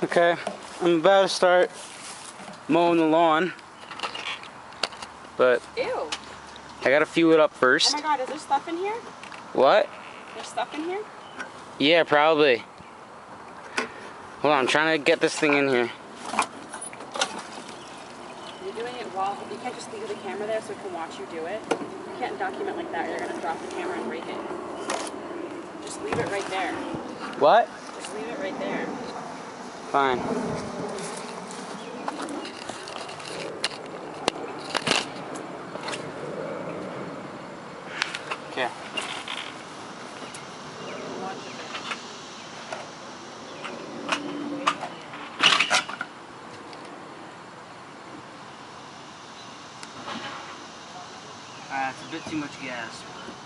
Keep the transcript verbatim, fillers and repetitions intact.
Okay, I'm about to start mowing the lawn, but Ew. I gotta fuel it up first. Oh my god, is there stuff in here? What? There's stuff in here? Yeah, probably. Hold on, I'm trying to get this thing in here. You're doing it while, you can't just leave the camera there so it can watch you do it. You can't document like that, you're gonna drop the camera and break it. Just leave it right there. What? Just leave it right there. Fine. Okay. Uh, it's a bit too much gas.